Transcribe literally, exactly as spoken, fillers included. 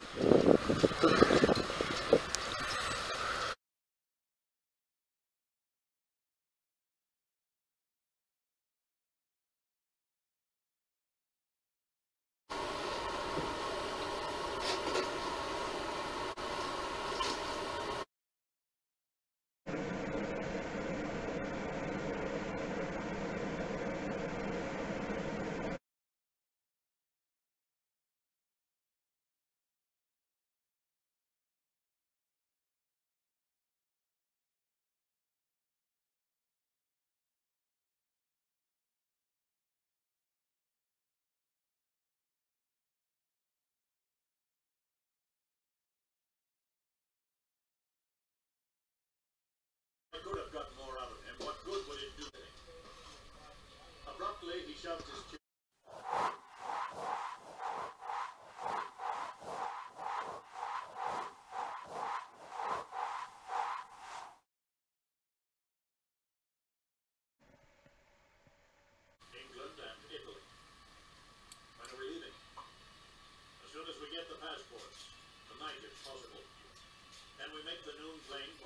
I could have got more out of him. What good would it do to him? Abruptly, he shoved his chin. England and Italy. When are we leaving? As soon as we get the passports. Tonight, if possible. Can we make the noon plane